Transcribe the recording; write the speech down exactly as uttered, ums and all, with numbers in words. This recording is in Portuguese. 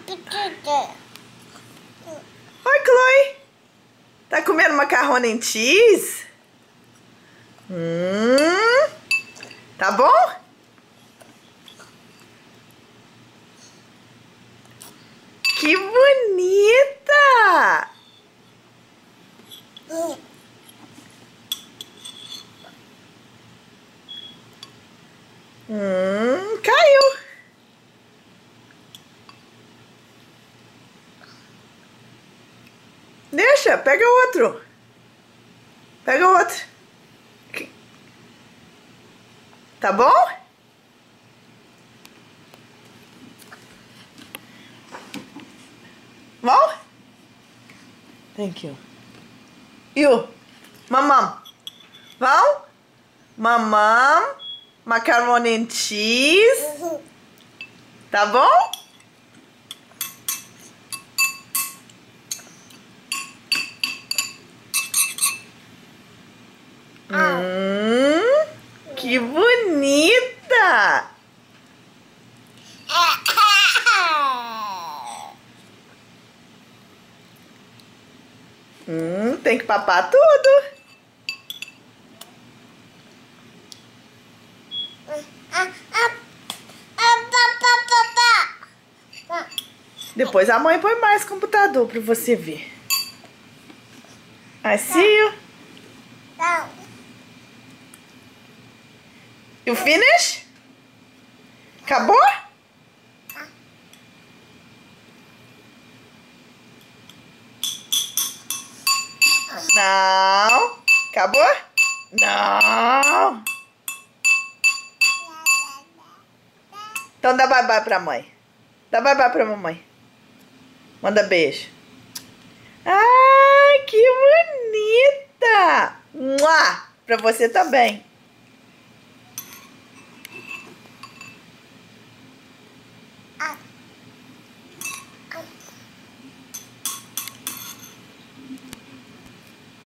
Oi, Chloe. Tá comendo macarrão em cheese? Hum, tá bom? Que bonita! Hum, caiu. Deixa, pega outro. Pega outro. Tá bom? Bom? Thank you. You. Mamam. Vão? Mamam. Macaroni and cheese. Tá bom? Hum, que bonita! Hum, tem que papar tudo. Depois a mãe põe mais computador pra você ver. I see you. You finish? Acabou? Não. Acabou? Não. Então dá bye bye pra mãe. Dá bye bye pra mamãe. Manda beijo. Ai, que bonita! Mua! Pra você também.